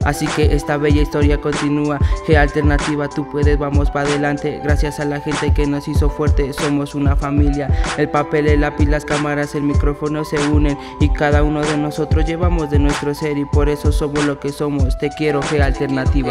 Así que esta bella historia continúa. G Alternativa, tú puedes, vamos para adelante. Gracias a la gente que nos hizo fuerte, somos una familia. El papel, el lápiz, las cámaras, el micrófono se unen y cada uno de nosotros llevamos de nuestro ser y por eso somos lo que somos. Te quiero, G Alternativa.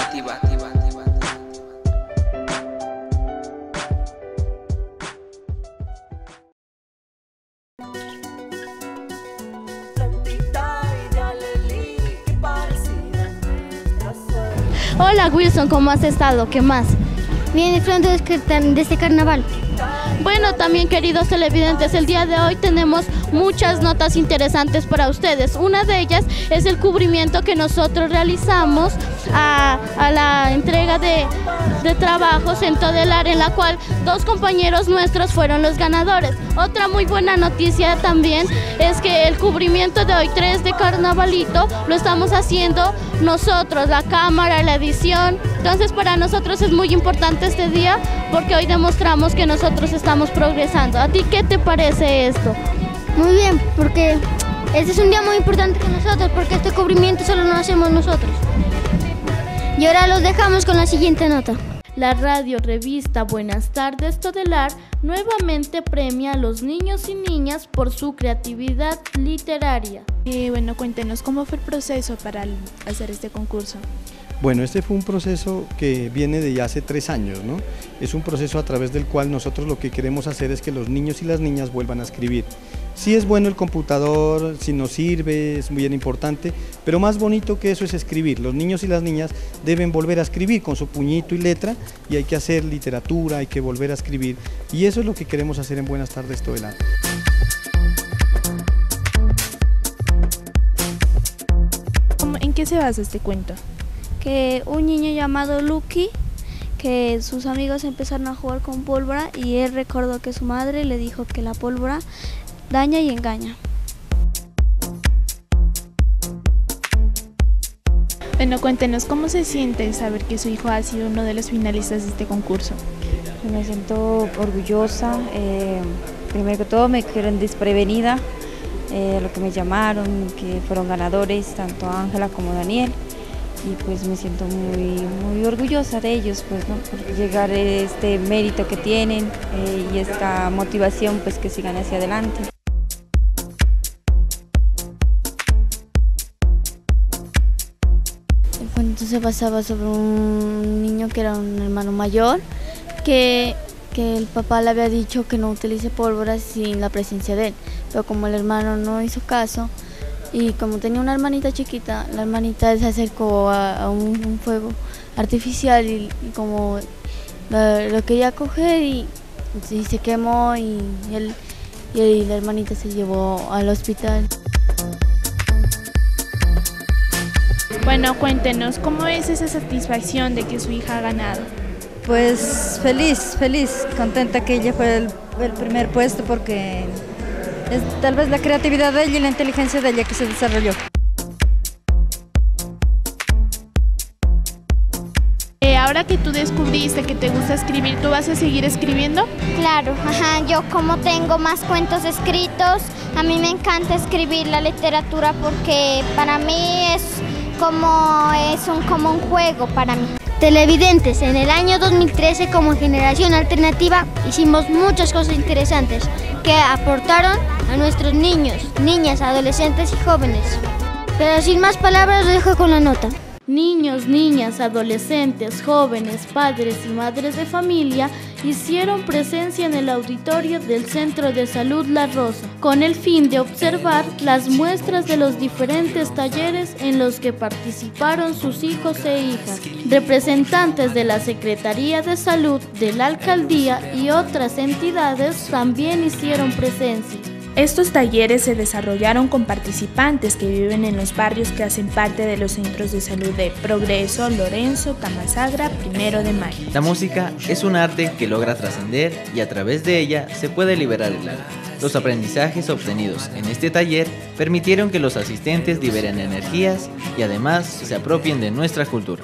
Hola Wilson, ¿cómo has estado? ¿Qué más? Bien, disfrutando de este carnaval. Bueno, también queridos televidentes, el día de hoy tenemos muchas notas interesantes para ustedes. Una de ellas es el cubrimiento que nosotros realizamos a la entrega de trabajos en Todelar, en la cual 2 compañeros nuestros fueron los ganadores. Otra muy buena noticia también es que el cubrimiento de hoy 3 de Carnavalito lo estamos haciendo nosotros, la cámara, la edición. Entonces para nosotros es muy importante este día porque hoy demostramos que nosotros estamos progresando. ¿A ti qué te parece esto? Muy bien, porque este es un día muy importante para nosotros, porque este cubrimiento solo lo hacemos nosotros. Y ahora los dejamos con la siguiente nota. La radio revista Buenas Tardes Todelar nuevamente premia a los niños y niñas por su creatividad literaria. Bueno, cuéntenos cómo fue el proceso para hacer este concurso. Bueno, este fue un proceso que viene de ya hace 3 años, ¿no? Es un proceso a través del cual nosotros lo que queremos hacer es que los niños y las niñas vuelvan a escribir. Sí es bueno el computador, si nos sirve, es muy bien importante, pero más bonito que eso es escribir. Los niños y las niñas deben volver a escribir con su puñito y letra y hay que hacer literatura, hay que volver a escribir. Y eso es lo que queremos hacer en Buenas Tardes Todelar. ¿En qué se basa este cuento? Que un niño llamado Lucky, que sus amigos empezaron a jugar con pólvora y él recordó que su madre le dijo que la pólvora daña y engaña. Bueno, cuéntenos cómo se siente saber que su hijo ha sido uno de los finalistas de este concurso. Me siento orgullosa, primero que todo me quedaron desprevenida, lo que me llamaron, que fueron ganadores, tanto Ángela como Daniel. Y pues me siento muy orgullosa de ellos, pues, ¿no? Por llegar a este mérito que tienen y esta motivación, pues, que sigan hacia adelante. El cuento se basaba sobre un niño que era un hermano mayor, que el papá le había dicho que no utilice pólvora sin la presencia de él, pero como el hermano no hizo caso, y como tenía una hermanita chiquita, la hermanita se acercó a un fuego artificial y como lo quería coger y se quemó y la hermanita se llevó al hospital. Bueno, cuéntenos, ¿cómo es esa satisfacción de que su hija ha ganado? Pues feliz, contenta que ella fue el primer puesto porque es tal vez la creatividad de ella y la inteligencia de ella que se desarrolló. Ahora que tú descubriste que te gusta escribir, ¿tú vas a seguir escribiendo? Claro, yo como tengo más cuentos escritos, a mí me encanta escribir la literatura porque para mí es como un juego para mí. Televidentes, en el año 2013 como Generación Alternativa hicimos muchas cosas interesantes que aportaron a nuestros niños, niñas, adolescentes y jóvenes. Pero sin más palabras, lo dejo con la nota. Niños, niñas, adolescentes, jóvenes, padres y madres de familia hicieron presencia en el auditorio del Centro de Salud La Rosa, con el fin de observar las muestras de los diferentes talleres en los que participaron sus hijos e hijas. Representantes de la Secretaría de Salud, de la Alcaldía y otras entidades también hicieron presencia. Estos talleres se desarrollaron con participantes que viven en los barrios que hacen parte de los centros de salud de Progreso, Lorenzo, Tamasagra, 1 de Mayo. La música es un arte que logra trascender y a través de ella se puede liberar el alma. Los aprendizajes obtenidos en este taller permitieron que los asistentes liberen energías y además se apropien de nuestra cultura.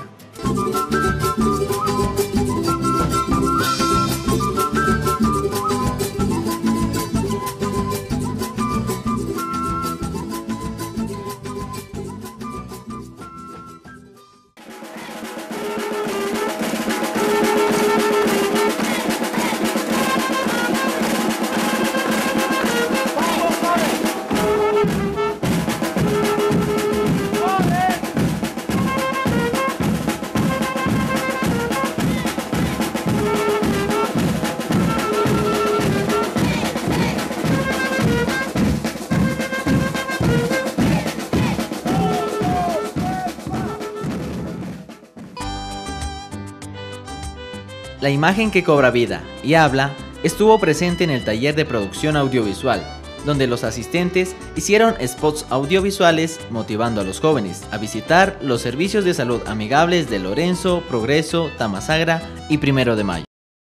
La imagen que cobra vida y habla estuvo presente en el taller de producción audiovisual, donde los asistentes hicieron spots audiovisuales motivando a los jóvenes a visitar los servicios de salud amigables de Lorenzo, Progreso, Tamasagra y 1 de Mayo.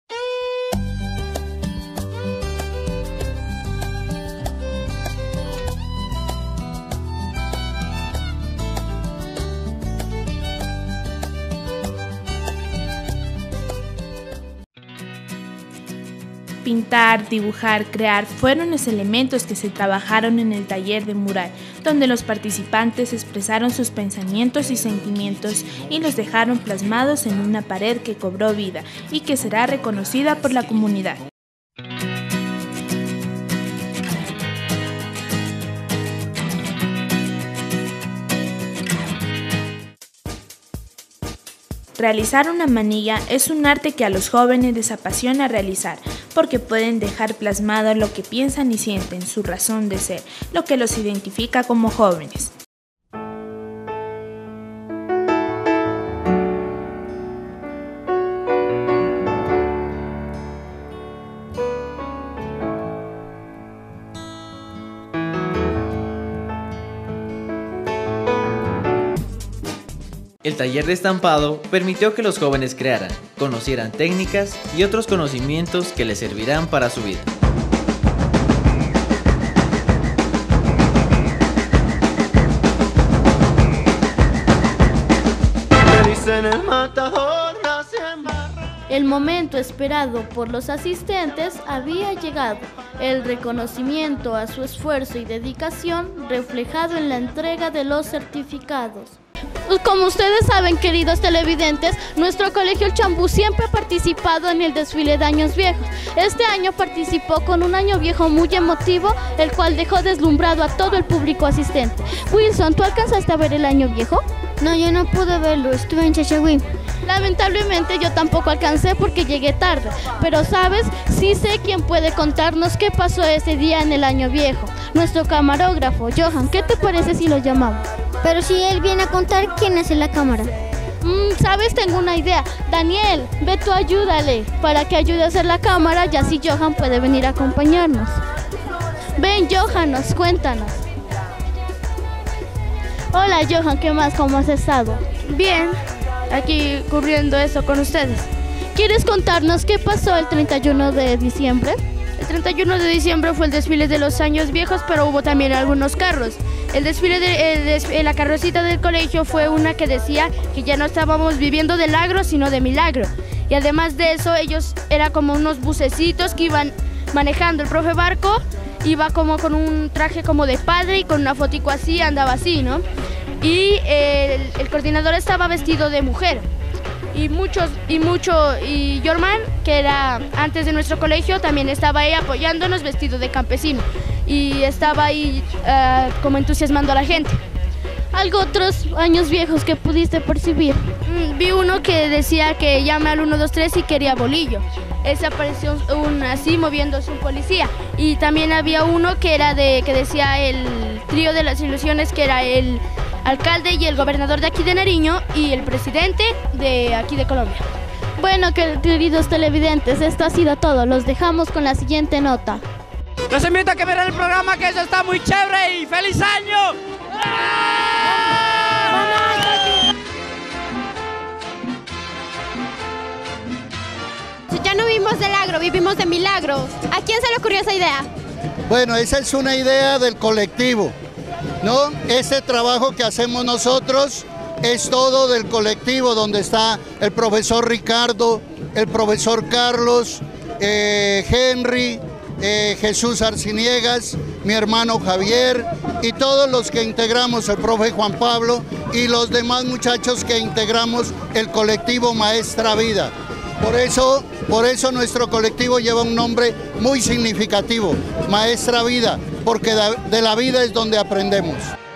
Pintar, dibujar, crear fueron los elementos que se trabajaron en el taller de mural, donde los participantes expresaron sus pensamientos y sentimientos y los dejaron plasmados en una pared que cobró vida y que será reconocida por la comunidad. Realizar una manilla es un arte que a los jóvenes les apasiona realizar, porque pueden dejar plasmado lo que piensan y sienten, su razón de ser, lo que los identifica como jóvenes. El taller de estampado permitió que los jóvenes crearan, conocieran técnicas y otros conocimientos que les servirán para su vida. El momento esperado por los asistentes había llegado, el reconocimiento a su esfuerzo y dedicación reflejado en la entrega de los certificados. Como ustedes saben, queridos televidentes, nuestro colegio El Chambú siempre ha participado en el desfile de Años Viejos. Este año participó con un año viejo muy emotivo, el cual dejó deslumbrado a todo el público asistente. Wilson, ¿tú alcanzaste a ver el año viejo? No, yo no pude verlo, estuve en Chachagüín. Lamentablemente yo tampoco alcancé porque llegué tarde, pero sabes, sí sé quién puede contarnos qué pasó ese día en el año viejo. Nuestro camarógrafo, Johan, ¿qué te parece si lo llamamos? Pero si él viene a contar, ¿quién hace la cámara? ¿Sabes? Tengo una idea. Daniel, ve tú ayúdale para que ayude a hacer la cámara y así Johan puede venir a acompañarnos. Ven, Johan, cuéntanos. Hola, Johan, ¿qué más? ¿Cómo has estado? Bien, aquí cubriendo eso con ustedes. ¿Quieres contarnos qué pasó el 31 de diciembre? El 31 de diciembre fue el desfile de los Años Viejos, pero hubo también algunos carros. El desfile de la carrocita del colegio fue una que decía que ya no estábamos viviendo del agro, sino de milagro. Y además de eso, ellos eran como unos bucecitos que iban manejando. El profe Barco iba como con un traje como de padre y con una fotico así, andaba así, ¿no? Y el coordinador estaba vestido de mujer. Y Jorman, que era antes de nuestro colegio, también estaba ahí apoyándonos vestido de campesino. Y estaba ahí como entusiasmando a la gente. ¿Algo otros años viejos que pudiste percibir? Vi uno que decía que llame al 123 y quería bolillo. Ese apareció así moviéndose un policía. Y también había uno que decía el trío de las ilusiones, que era el alcalde y el gobernador de aquí de Nariño y el presidente de aquí de Colombia. Bueno, queridos televidentes, esto ha sido todo. Los dejamos con la siguiente nota. Los invito a que vean el programa, que eso está muy chévere, y ¡feliz año! Ya no vivimos del agro, vivimos de milagros. ¿A quién se le ocurrió esa idea? Bueno, esa es una idea del colectivo, ¿no? Este trabajo que hacemos nosotros es todo del colectivo, donde está el profesor Ricardo, el profesor Carlos, Henry, Jesús Arciniegas, mi hermano Javier y todos los que integramos, el profe Juan Pablo y los demás muchachos que integramos el colectivo Maestra Vida. Por eso nuestro colectivo lleva un nombre muy significativo, Maestra Vida, porque de la vida es donde aprendemos.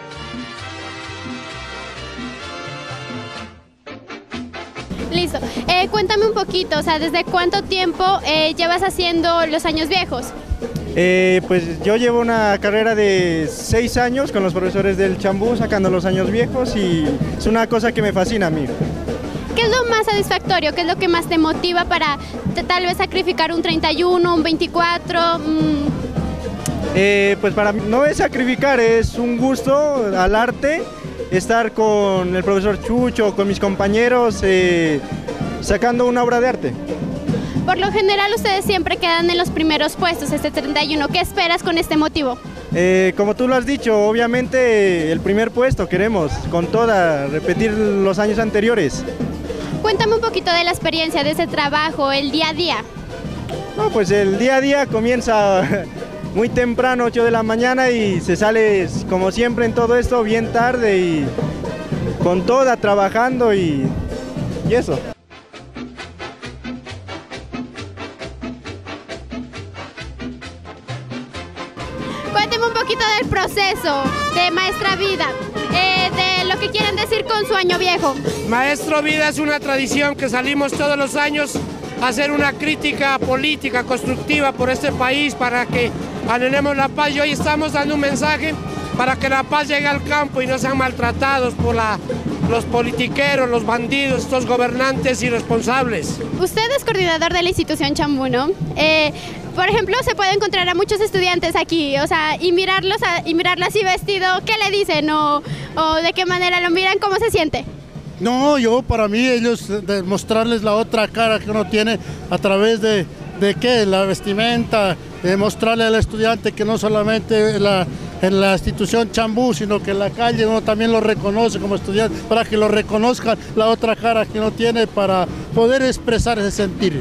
Listo. Cuéntame un poquito, o sea, ¿desde cuánto tiempo llevas haciendo los Años Viejos? Pues yo llevo una carrera de 6 años con los profesores del Chambú sacando los Años Viejos y es una cosa que me fascina a mí. ¿Qué es lo más satisfactorio? ¿Qué es lo que más te motiva para tal vez sacrificar un 31, un 24? Pues para mí no es sacrificar, es un gusto al arte, estar con el profesor Chucho, con mis compañeros, sacando una obra de arte. Por lo general ustedes siempre quedan en los primeros puestos, este 31. ¿Qué esperas con este motivo? Como tú lo has dicho, obviamente el primer puesto queremos, con toda, repetir los años anteriores. Cuéntame un poquito de la experiencia de ese trabajo, el día a día. No, pues el día a día comienza muy temprano, 8 de la mañana, y se sale, como siempre en todo esto, bien tarde y con toda, trabajando y eso. Cuénteme un poquito del proceso de Maestra Vida, de lo que quieren decir con su año viejo. Maestro Vida es una tradición que salimos todos los años a hacer una crítica política constructiva por este país para que anhelemos la paz, y hoy estamos dando un mensaje para que la paz llegue al campo y no sean maltratados por los politiqueros, los bandidos, estos gobernantes irresponsables. Usted es coordinador de la institución Chambú, ¿no? Por ejemplo, se puede encontrar a muchos estudiantes aquí, o sea, y mirarlo así vestido, ¿qué le dicen? O de qué manera lo miran, ¿cómo se siente? No, para mí ellos mostrarles la otra cara que uno tiene a través de qué, la vestimenta, de mostrarle al estudiante que no solamente en la institución Chambú, sino que en la calle uno también lo reconoce como estudiante, para que lo reconozcan la otra cara que uno tiene para poder expresar ese sentir.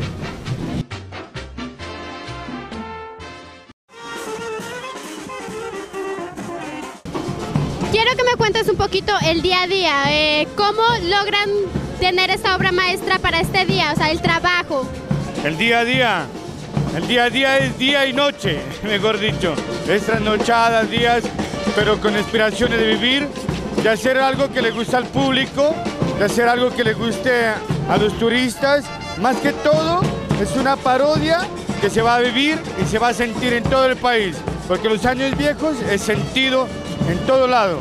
Quiero que me cuentes un poquito el día a día, cómo logran tener esta obra maestra para este día, o sea, el trabajo. El día a día es día y noche, mejor dicho, es trasnochadas, días, pero con inspiraciones de vivir, de hacer algo que le gusta al público, de hacer algo que le guste a los turistas. Más que todo, es una parodia que se va a vivir y se va a sentir en todo el país, porque los años viejos es sentido en todo lado.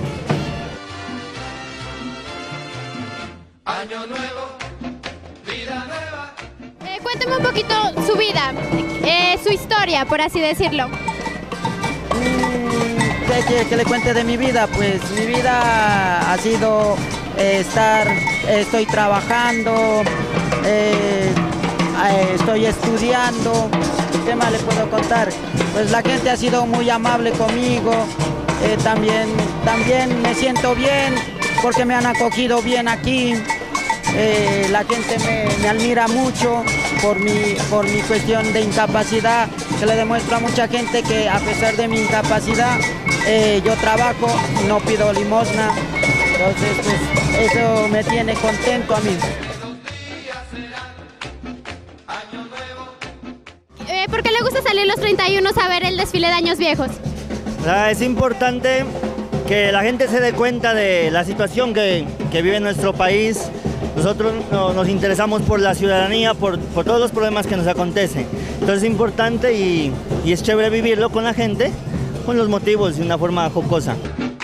Año nuevo, vida nueva. Cuénteme un poquito su vida, su historia, por así decirlo. ¿Qué le cuente de mi vida? Pues mi vida ha sido estoy trabajando, estoy estudiando. ¿Qué más le puedo contar? Pues la gente ha sido muy amable conmigo, también me siento bien porque me han acogido bien aquí. La gente me admira mucho por mi cuestión de incapacidad, que le demuestro a mucha gente que a pesar de mi incapacidad yo trabajo, no pido limosna, entonces pues, eso me tiene contento a mí. ¿Por qué le gusta salir los 31 a ver el desfile de años viejos? Es importante que la gente se dé cuenta de la situación que vive nuestro país. Nosotros nos interesamos por la ciudadanía, por todos los problemas que nos acontecen. Entonces es importante y es chévere vivirlo con la gente, con los motivos de una forma jocosa.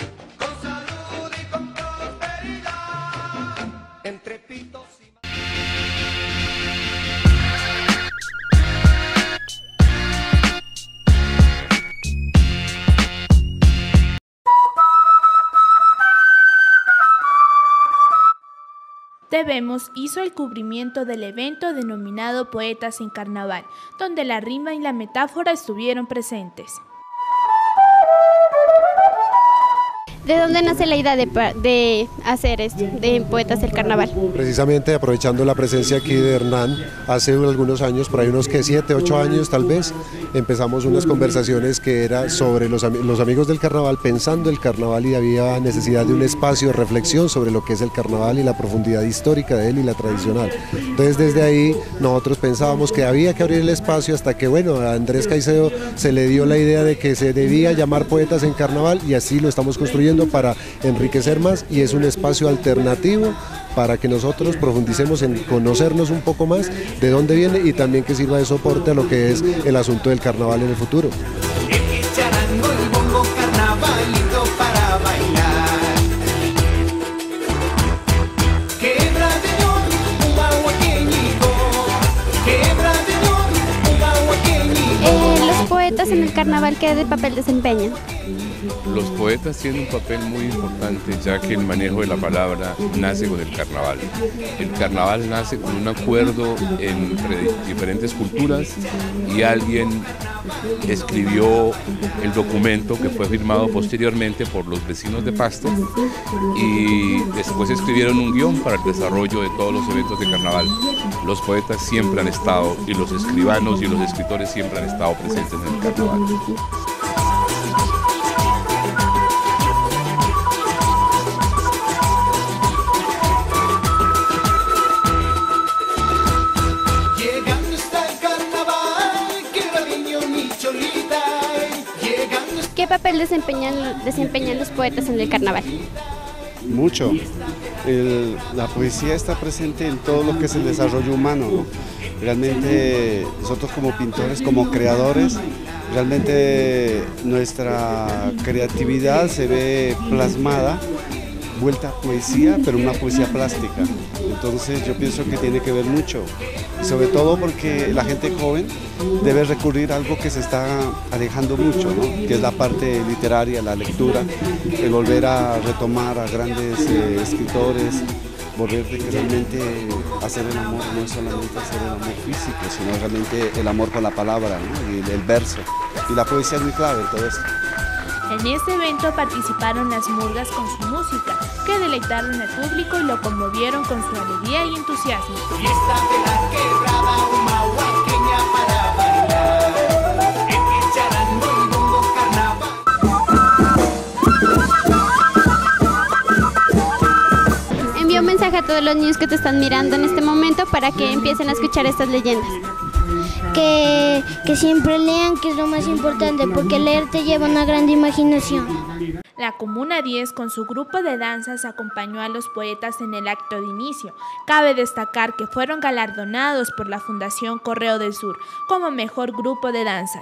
Debemos hizo el cubrimiento del evento denominado Poetas en Carnaval, donde la rima y la metáfora estuvieron presentes. ¿De dónde nace la idea de hacer esto, de Poetas del Carnaval? Precisamente aprovechando la presencia aquí de Hernán, hace algunos años, por ahí unos 7, 8 años tal vez, empezamos unas conversaciones que era sobre los amigos del carnaval, pensando el carnaval, y había necesidad de un espacio de reflexión sobre lo que es el carnaval y la profundidad histórica de él y la tradicional. Entonces desde ahí nosotros pensábamos que había que abrir el espacio hasta que, bueno, a Andrés Caicedo se le dio la idea de que se debía llamar Poetas en Carnaval, y así lo estamos construyendo para enriquecer más, y es un espacio alternativo para que nosotros profundicemos en conocernos un poco más de dónde viene, y también que sirva de soporte a lo que es el asunto del carnaval en el futuro. El charango, el bombo, carnavalito para bailar. Quebradero, carnaval, ¿qué papel desempeñan? Los poetas tienen un papel muy importante, ya que el manejo de la palabra nace con el carnaval. El carnaval nace con un acuerdo entre diferentes culturas y alguien escribió el documento que fue firmado posteriormente por los vecinos de Pasto y después escribieron un guión para el desarrollo de todos los eventos de carnaval. Los poetas siempre han estado y los escribanos y los escritores siempre han estado presentes en el carnaval. ¿Qué papel desempeñan los poetas en el carnaval? Mucho. La poesía está presente en todo lo que es el desarrollo humano, ¿no? Realmente nosotros como pintores, como creadores, realmente nuestra creatividad se ve plasmada, vuelta a poesía, pero una poesía plástica. Entonces yo pienso que tiene que ver mucho, y sobre todo porque la gente joven debe recurrir a algo que se está alejando mucho, ¿no? Que es la parte literaria, la lectura, el volver a retomar a grandes escritores, volver de que realmente hacer el amor no es solamente hacer el amor físico, sino realmente el amor con la palabra, ¿no? Y el verso. Y la poesía es muy clave en todo esto. En este evento participaron las murgas con su música, que deleitaron al público y lo conmovieron con su alegría y entusiasmo. Fiesta de la quebrada, una huaqueña para bailar, en el charango y bongo carnaval. Envía un mensaje a todos los niños que te están mirando en este momento para que empiecen a escuchar estas leyendas. Que siempre lean, que es lo más importante, porque leer te lleva una gran imaginación. La Comuna 10 con su grupo de danzas acompañó a los poetas en el acto de inicio. Cabe destacar que fueron galardonados por la Fundación Correo del Sur como mejor grupo de danzas.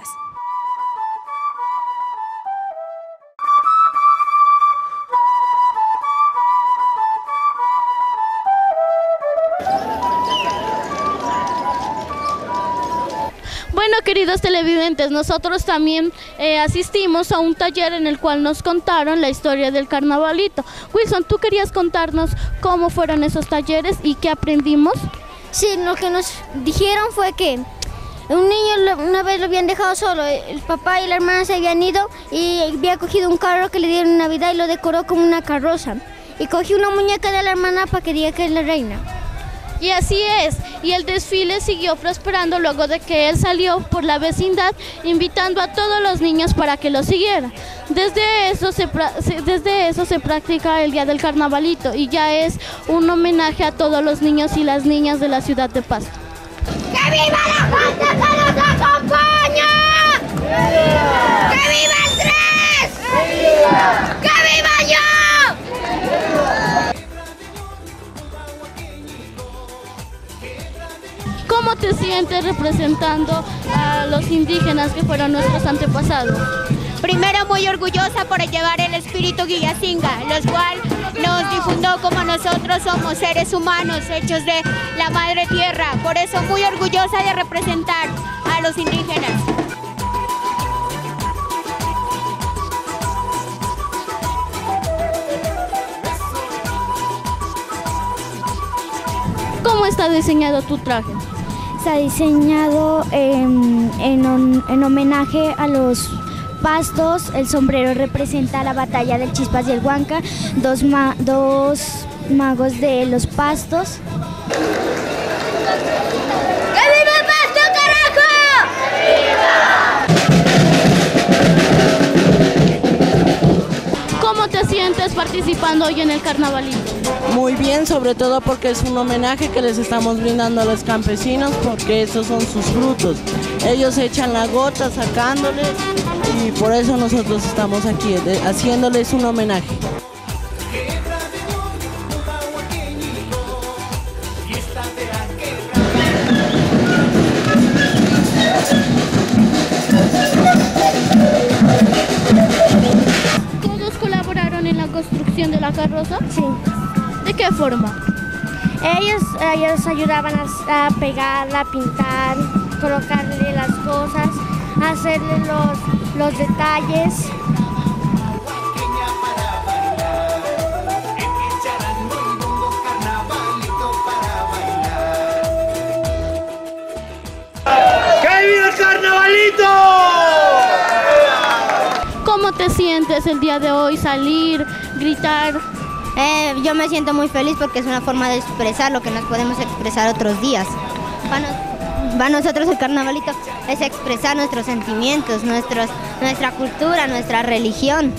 Bueno, queridos televidentes, nosotros también asistimos a un taller en el cual nos contaron la historia del carnavalito. Wilson, ¿tú querías contarnos cómo fueron esos talleres y qué aprendimos? Sí, lo que nos dijeron fue que un niño una vez lo habían dejado solo, el papá y la hermana se habían ido y había cogido un carro que le dieron en Navidad y lo decoró como una carroza. Y cogió una muñeca de la hermana para que diga que es la reina. Y así es, y el desfile siguió prosperando luego de que él salió por la vecindad invitando a todos los niños para que lo siguieran. Desde eso se practica el Día del Carnavalito y ya es un homenaje a todos los niños y las niñas de la ciudad de Pasto. ¡Que viva la gente que nos acompaña! ¡Que viva! ¡Que viva el 3! ¡Que viva! ¡Que viva yo! ¿Cómo te sientes representando a los indígenas que fueron nuestros antepasados? Primero, muy orgullosa por llevar el espíritu Guillacinga, los cual nos difundó como nosotros somos seres humanos hechos de la madre tierra. Por eso muy orgullosa de representar a los indígenas. ¿Cómo está diseñado tu traje? Está diseñado en homenaje a los pastos. El sombrero representa la batalla del Chispas y el Huanca, dos magos de los pastos. ¡Que viva el Pasto, carajo! ¡Que viva! ¿Cómo te sientes participando hoy en el carnavalito? Muy bien, sobre todo porque es un homenaje que les estamos brindando a los campesinos, porque esos son sus frutos. Ellos echan la gota sacándoles y por eso nosotros estamos aquí, haciéndoles un homenaje. ¿Todos colaboraron en la construcción de la carroza? Sí. ¿De qué forma? Ellos ayudaban a pegarla, a pintar, colocarle las cosas, a hacerle los detalles. ¡Que viva el carnavalito! ¿Cómo te sientes el día de hoy? Salir, gritar. Yo me siento muy feliz porque es una forma de expresar lo que nos podemos expresar otros días. Para nosotros el carnavalito es expresar nuestros sentimientos, nuestra cultura, nuestra religión.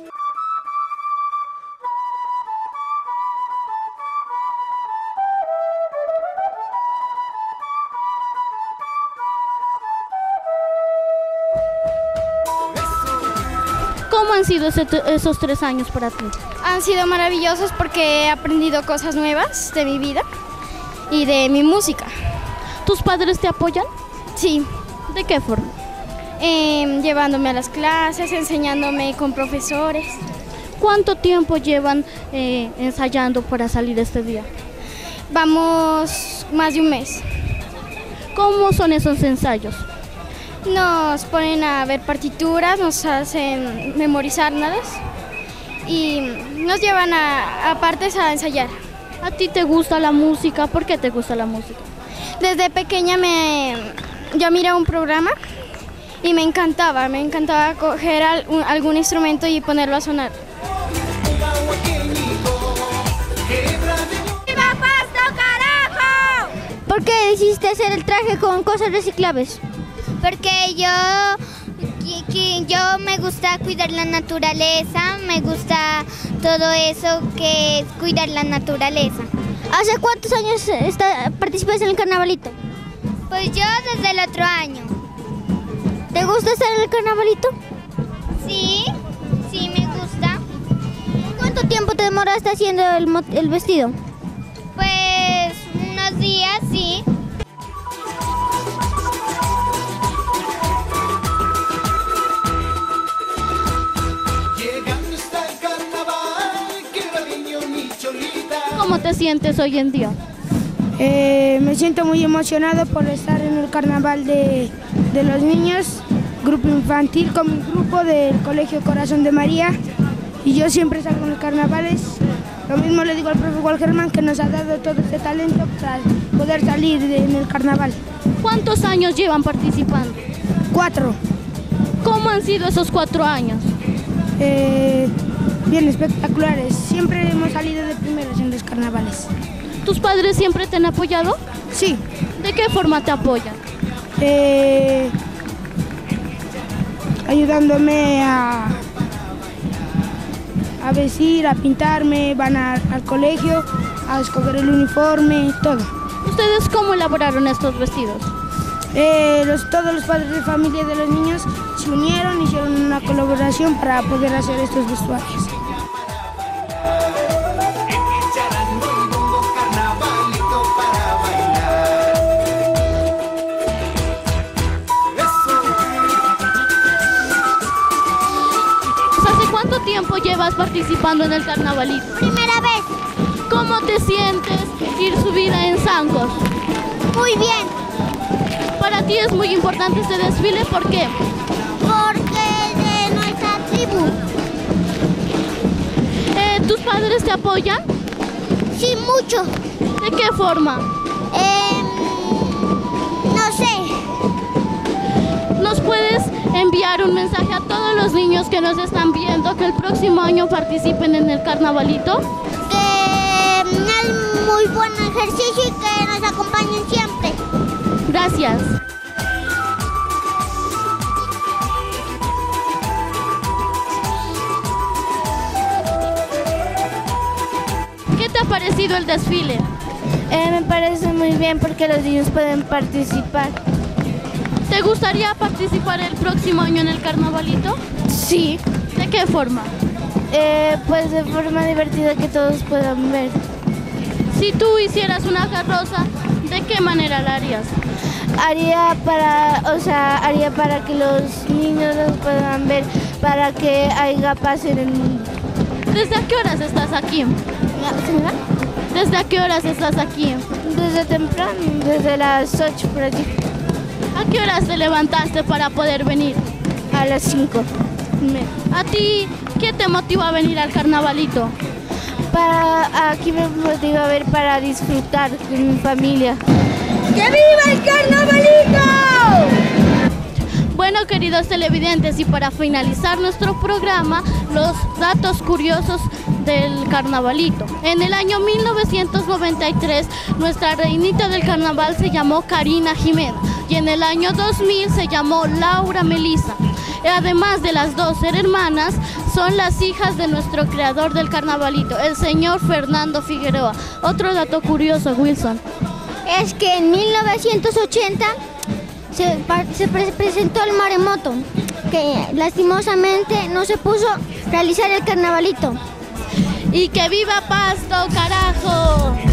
¿Cómo han sido esos 3 años para ti? Han sido maravillosos porque he aprendido cosas nuevas de mi vida y de mi música. ¿Tus padres te apoyan? Sí. ¿De qué forma? Llevándome a las clases, enseñándome con profesores. ¿Cuánto tiempo llevan ensayando para salir este día? Vamos más de un mes. ¿Cómo son esos ensayos? Nos ponen a ver partituras, nos hacen memorizarlas y nos llevan a partes a ensayar. ¿A ti te gusta la música? ¿Por qué te gusta la música? Desde pequeña yo miraba un programa y me encantaba coger algún instrumento y ponerlo a sonar. ¡Viva Pasto, carajo! ¿Por qué decidiste hacer el traje con cosas reciclables? Porque yo me gusta cuidar la naturaleza, me gusta todo eso que es cuidar la naturaleza. ¿Hace cuántos años participas en el carnavalito? Pues yo desde el otro año. ¿Te gusta estar en el carnavalito? Sí, sí me gusta. ¿Cuánto tiempo te demoraste haciendo el vestido? Pues unos días, sí. ¿Cómo te sientes hoy en día? Me siento muy emocionado por estar en el carnaval de los niños, grupo infantil, con mi grupo del Colegio Corazón de María. Y yo siempre salgo en los carnavales. Lo mismo le digo al profe Walgerman, que nos ha dado todo este talento para poder salir en el carnaval. ¿Cuántos años llevan participando? 4. ¿Cómo han sido esos 4 años? Bien espectaculares. Siempre hemos salido de primeros en los carnavales. ¿Tus padres siempre te han apoyado? Sí. ¿De qué forma te apoyan? Ayudándome a vestir, a pintarme, van al colegio, a escoger el uniforme, todo. ¿Ustedes cómo elaboraron estos vestidos? Todos los padres de familia de los niños se unieron, hicieron una colaboración para poder hacer estos vestuarios. ¿Hace cuánto tiempo llevas participando en el carnavalito? Primera vez. ¿Cómo te sientes ir subida en Zangos? Muy bien. Para ti es muy importante este desfile, ¿por qué? Porque es de nuestra tribu. ¿Tus padres te apoyan? Sí, mucho. ¿De qué forma? No sé. ¿Nos puedes enviar un mensaje a todos los niños que nos están viendo que el próximo año participen en el carnavalito? Que es muy buen ejercicio y que nos acompañen siempre. Gracias. ¿Qué te ha parecido el desfile? Me parece muy bien porque los niños pueden participar. ¿Te gustaría participar el próximo año en el carnavalito? Sí. ¿De qué forma? Pues de forma divertida que todos puedan ver. Si tú hicieras una carroza, ¿de qué manera la harías? Haría para que los niños los puedan ver, para que haya paz en el mundo. ¿Desde a qué horas estás aquí? ¿Desde a qué horas estás aquí? Desde temprano, desde las 8 por allí. ¿A qué horas te levantaste para poder venir? A a las 5. ¿A ti qué te motiva a venir al carnavalito? Aquí me motiva a ver para disfrutar con mi familia. ¡Que viva el carnavalito! Bueno, queridos televidentes, y para finalizar nuestro programa, los datos curiosos del carnavalito. En el año 1993, nuestra reinita del carnaval se llamó Karina Jimena y en el año 2000 se llamó Laura Melissa. Además de las dos ser hermanas, son las hijas de nuestro creador del carnavalito, el señor Fernando Figueroa. Otro dato curioso, Wilson. Es que en 1980 se presentó el maremoto, que lastimosamente no se puso a realizar el carnavalito. ¡Y que viva Pasto, carajo!